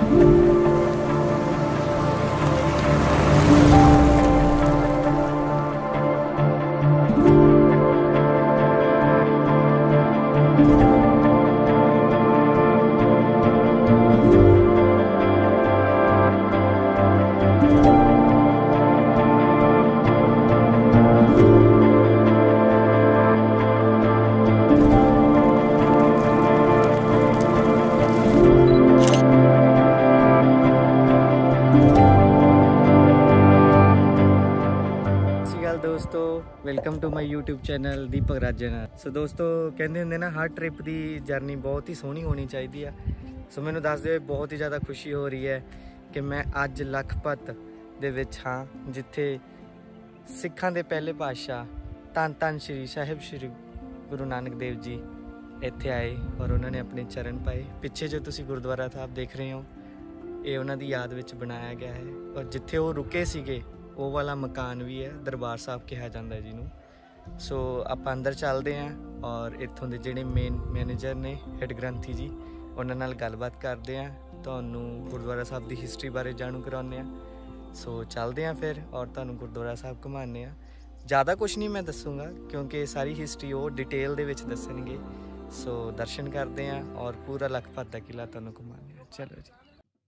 दोस्तों welcome to my YouTube channel Deepak Rajan. So दोस्तों कहते होंगे ना हर ट्रिप की जर्नी बहुत ही सोहनी होनी चाहिए। सो मैनू दसदे होए बहुत ही ज़्यादा खुशी हो रही है कि मैं अज लखपत दे विच हाँ जिथे सिखां दे पहले पातशाह धन धन श्री साहिब श्री गुरु नानक देव जी इत्थे आए और उन्होंने अपने चरण पाए। पिछे जो तुसी गुरुद्वारा साहब देख रहे हो ये उन्हों की याद विच बनाया गया है और जिथे वो रुके सीगे वो वाला मकान भी है, दरबार साहब कहा जाता है जिन्हों। सो आप अंदर चलते हैं और इत्थों के जोड़े मेन मैनेजर ने हेड ग्रंथी जी उन्होंने गलबात करते हैं, तो गुरुद्वारा साहब की हिस्टरी बारे जानू कराने। सो चलते हैं फिर और तुहानू गुरुद्वारा साहब घुमाने। ज़्यादा कुछ नहीं मैं दसूँगा क्योंकि सारी हिस्टरी वो डिटेल दे विच दसणगे। सो दर्शन करते हैं और पूरा लखपत का किला तुहानू घुमाने। चलो जी।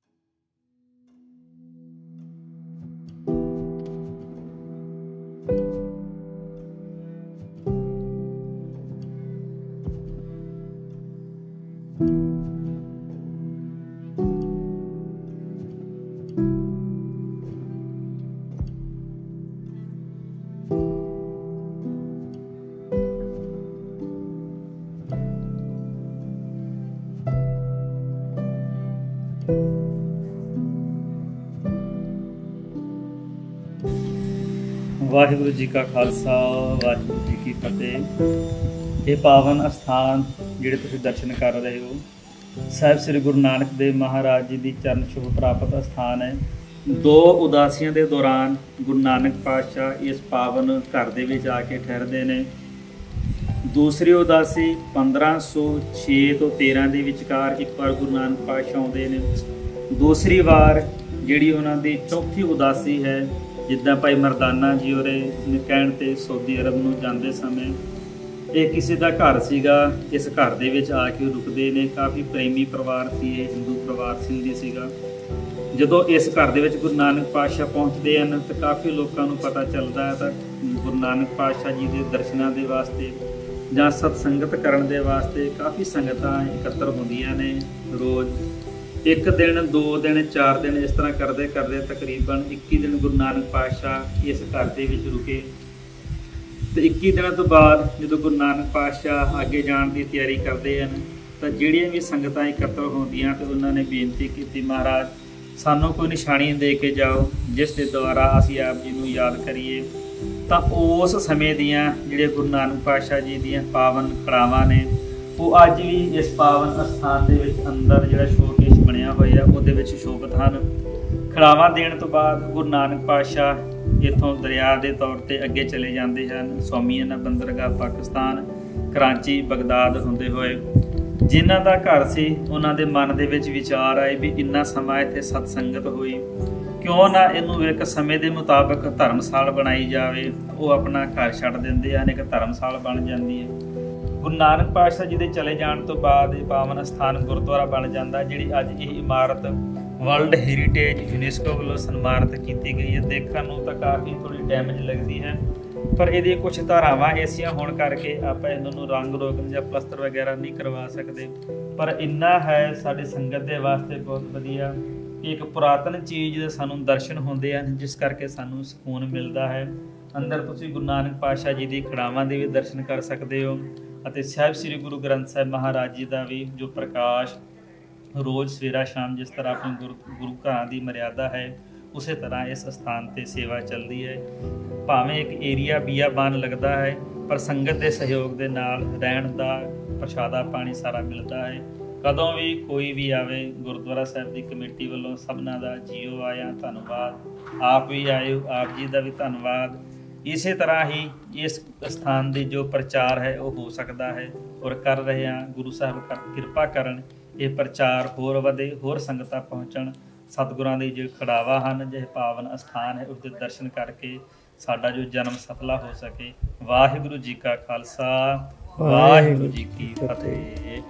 वाहिगुरु जी का खालसा वाहिगुरु जी की फतेह। ये पावन अस्थान जिहड़े तुसीं दर्शन कर रहे हो साहिब श्री गुरु नानक देव महाराज जी की चरण छुह प्राप्त अस्थान है। दो उदासियों के दौरान गुरु नानक पातशाह इस पावन घर दे विच आके ठहरदे ने। दूसरी उदासी 1506 तो 13 के विचकार एक बार गुरु नानक पातशाह आउंदे ने। दूसरी बार जिहड़ी उन्हां दी चौथी उदासी है जिद्दां भाई मरदाना जी होरे कहण ते सऊदी अरब नूं जांदे समय ये किसी का घर सीगा, इस घर दे विच आके रुकदे ने। काफ़ी प्रेमी परिवार सी, हिंदू परिवार सिंधी सीगा। जदों इस घर दे विच गुरु नानक पातशाह पहुँचते हैं तो काफ़ी लोगों को पता चलता है तो गुरु नानक पातशाह जी के दर्शनों के वास्ते जां सतसंगत करन दे वास्ते काफ़ी संगतां इकत्तर होंदियां ने। रोज़ एक दिन, 2 दिन, 4 दिन इस तरह करते करते तकरीबन 21 दिन गुरु नानक पातशाह इस घर के विच रुके। तो 21 दिनों तो बाद जो गुरु नानक पातशाह आगे जाने की तैयारी करते हैं तो जिहड़ियां भी संगतां इकत्तर होंदियां तो उन्होंने बेनती की महाराज सानू कोई निशानी दे के जाओ जिस दे द्वारा असीं आप जी नूं याद करिए। तो उस समय दियां जिहड़े गुरु नानक पातशाह जी दियां पावन खड़ावां ने वो अज भी इस पावन अस्थान के अंदर जिहड़ा शोकेश बनया होया उहदे विच शोभत हन। खड़ावा देने तो बाद गुरु नानक पातशाह इत्थों दरिया के तौर पर अगे चले जाते हैं। स्वामीआना बंदरगाह पाकिस्तान कराची बगदाद होंदे होए जिन्हां दा घर सी उन्हां दे मन दे विच विचार आए भी इन्ना समा इत्थे सतसंगत हुई क्यों ना इनू एक समय के मुताबिक धर्मशाला बनाई जाए। वो अपना घर छड्ड दिंदे हैं, एक धर्मशाला बन जाती है। गुरु नानक पातशाह जी के चले जाने तो बाद पावन स्थान गुरुद्वारा बन जाता जिहड़ी अज ये इमारत वर्ल्ड हेरीटेज यूनेस्को वालों सन्मानित की गई है। देखने को तो काफ़ी थोड़ी डैमेज लगती है पर ये कुछ धारावां ऐसियां होने करके आप इन्हों रंग रोगन या प्लस्तर वगैरह नहीं करवा सकते। पर इन्ना है साडी संगत के वास्ते बहुत वधिया कि एक पुरातन चीज़ दे सानूं दर्शन होंदे हैं जिस करके सानूं सुकून मिलता है। अंदर तुसीं गुरु नानक पातशाह जी की खड़ावां दे भी दर्शन कर सकते हो ਅਤੇ ਸਾਹਿਬ श्री गुरु ग्रंथ साहिब महाराज जी का भी जो प्रकाश रोज़ सवेरा शाम जिस तरह अपने गुरु घरां की मर्यादा है उस तरह इस स्थान पर सेवा चलती है। भावें एक एरिया बियाबान लगता है पर संगत के सहयोग के नाल रहण का प्रशादा पानी सारा मिलता है। कदों भी कोई भी आवे गुरुद्वारा साहिब की कमेटी वालों सबना का जीओ आया धन्यवाद, आप भी आए हो आप जी का भी धन्यवाद। इस तरह ही इस स्थान की जो प्रचार है वो हो सकता है और कर रहे हैं। गुरु साहब कृपा करन ਇਹ ਪ੍ਰਚਾਰ ਹੋਰ ਵਧੇ, ਹੋਰ ਸੰਗਤਾਂ ਪਹੁੰਚਣ। ਸਤਿਗੁਰਾਂ ਦੇ ਜੋ ਖੜਾਵਾ ਹਨ, ਜਿਹੇ ਪਾਵਨ ਅਸਥਾਨ ਹੈ, ਉਸਦੇ ਦਰਸ਼ਨ ਕਰਕੇ ਸਾਡਾ ਜੋ ਜਨਮ ਸਫਲਾ ਹੋ ਸਕੇ। ਵਾਹਿਗੁਰੂ ਜੀ ਕਾ ਖਾਲਸਾ, ਵਾਹਿਗੁਰੂ ਜੀ ਕੀ ਫਤਿਹ।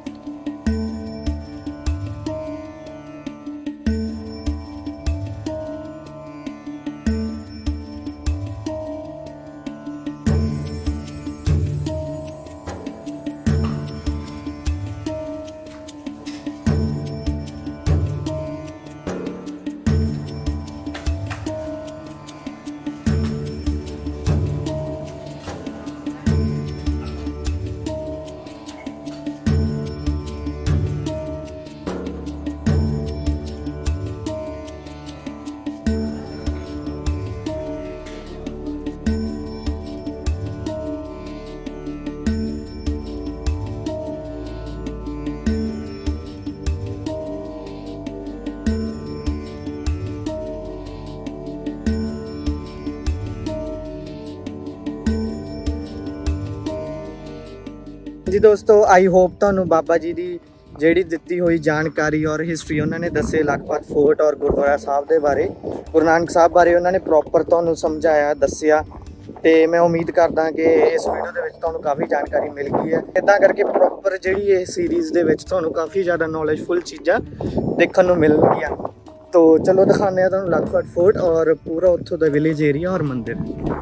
जी दोस्तों, आई होप ਤੁਹਾਨੂੰ ਬਾਬਾ ਜੀ ਦੀ ਜਿਹੜੀ ਦਿੱਤੀ ਹੋਈ ਜਾਣਕਾਰੀ ਔਰ ਹਿਸਟਰੀ ਉਹਨਾਂ ਨੇ ਦੱਸੇ ਲਖਪਤ ਫੋਰਟ ਔਰ ਗੁਰਦੁਆਰਾ ਸਾਹਿਬ ਦੇ ਬਾਰੇ, ਗੁਰੂ ਨਾਨਕ ਸਾਹਿਬ ਬਾਰੇ ਉਹਨਾਂ ਨੇ ਪ੍ਰੋਪਰ ਤੁਹਾਨੂੰ ਸਮਝਾਇਆ, ਦੱਸਿਆ। ਤੇ ਮੈਂ ਉਮੀਦ ਕਰਦਾ ਕਿ ਇਸ ਵੀਡੀਓ ਦੇ ਵਿੱਚ ਤੁਹਾਨੂੰ ਕਾਫੀ ਜਾਣਕਾਰੀ ਮਿਲ ਗਈ ਹੈ। ਇੱਦਾਂ ਕਰਕੇ ਪ੍ਰੋਪਰ ਜਿਹੜੀ ਇਹ ਸੀਰੀਜ਼ ਦੇ ਵਿੱਚ ਤੁਹਾਨੂੰ ਕਾਫੀ ਜ਼ਿਆਦਾ ਨੌਲੇਜਫੁਲ ਚੀਜ਼ਾਂ ਦੇਖਣ ਨੂੰ ਮਿਲਣਗੀਆਂ। तो चलो दिखाने ਤੁਹਾਨੂੰ ਲਖਪਤ ਫੋਰਟ ਔਰ ਪੂਰਾ ਉੱਥੋਂ ਦਾ ਵਿਲੇਜ ਏਰੀਆ ਔਰ ਮੰਦਿਰ।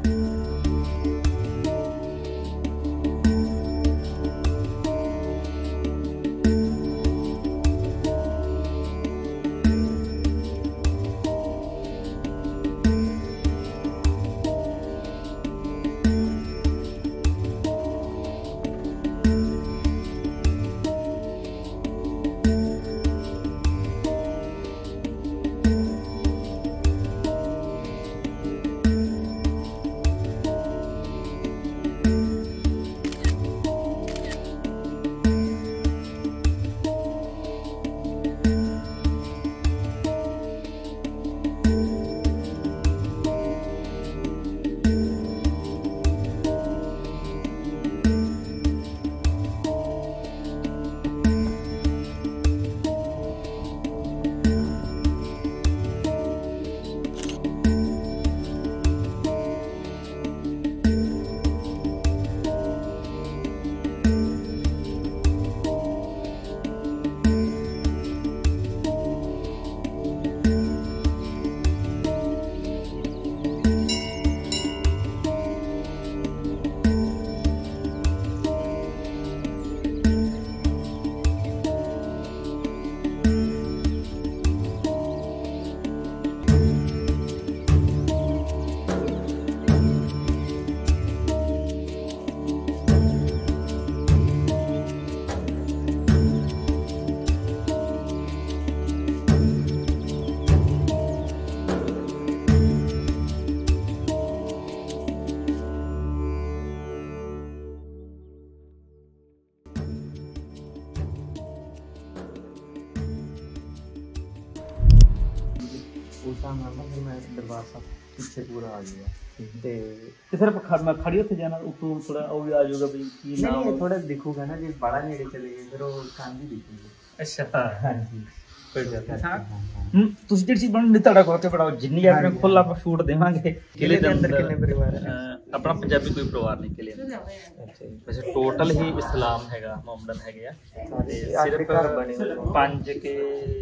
दरबार साहब पीछे पूरा आ जाएगा ते फिर मैं खड़ी उत्थे जाना उतो थोड़ा वो भी आ जाएगा भी की नाम नहीं थोड़ा दिखूगा ना जी बड़ा नेड़े चले गए फिर वो काम भी दिखेंगे। अच्छा हां जी कोई गल नहीं ਤੁਸੀਂ ਜਿਹੜੀ ਚੀਜ਼ ਬਣਾਉਣੀ ਤੁਹਾਡਾ ਕੋਲ ਤੇ ਬੜਾ ਜਿੰਨੀ ਆਪਣੇ ਖੁੱਲ ਆਪਾਂ ਸ਼ੂਟ ਦੇਵਾਂਗੇ। ਕਿਲੇ ਦੇ ਅੰਦਰ ਕਿੰਨੇ ਪਰਿਵਾਰ ਹੈ? ਆਪਣਾ ਪੰਜਾਬੀ ਕੋਈ ਪਰਿਵਾਰ ਨਹੀਂ ਕਿਲੇ ਅੰਦਰ। ਅੱਛਾ ਜੀ। ਵੈਸੇ ਟੋਟਲ ਹੀ ਇਸਲਾਮ ਹੈਗਾ, ਮੁਹੰਮਦਨ ਹੈਗੇ ਆ ਤੇ ਸਿਰਫ ਘਰ ਬਣੇ 5 ਕੇ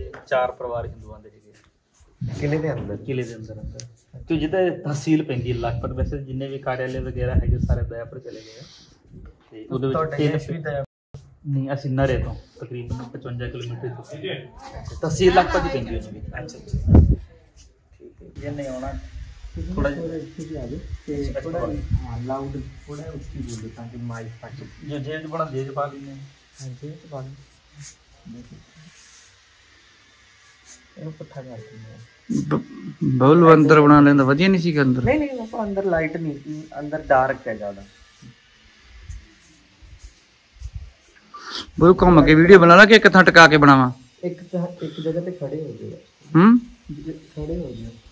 4 ਪਰਿਵਾਰ ਹਿੰਦੂਆਂ ਦੇ ਹੈਗੇ ਕਿਲੇ ਦੇ ਅੰਦਰ। ਕਿਲੇ ਦੇ ਅੰਦਰ ਤੇ ਜਿੱਦਾਂ ਤਹਿਸੀਲ ਪੈਂਦੀ ਹੈ ਲਖਪਤ। ਵੈਸੇ ਜਿੰਨੇ ਵੀ ਕਾਰਿਆਲੇ ਵਗੈਰਾ ਹੈਗੇ ਸਾਰੇ ਦਇਆਪੁਰ ਚਲੇ ਗਏ ਤੇ ਉਹਦੇ ਵਿੱਚ नहीं असि नरे तो तकरीबन 55 किलोमीटर तहसील लखपत ही पैंदी है। अच्छा ठीक है ये नहीं होना थोड़ा इससे आगे ते थोड़ा लाउड थोड़ा उसकी बोल ताकि माइक पास जो जेज बड़ा जेज पा ली हां जेज पा ली ਇਹਨੂੰ ਪੱਠਾ ਕਰਦੇ ਬਬਲ ਅੰਦਰ ਬਣਾ ਲੈਂਦਾ ਵਧੀਆ ਨਹੀਂ ਸੀ ਅੰਦਰ। ਨਹੀਂ ਨਹੀਂ ਆਪਾਂ ਅੰਦਰ ਲਾਈਟ ਨਹੀਂ ਅੰਦਰ ਡਾਰਕ ਹੈ ਜ਼ਿਆਦਾ। वो घूम के वीडियो बना ला कि एक थां टका के बनावा? एक जगह पे खड़े हो गए खड़े हो गए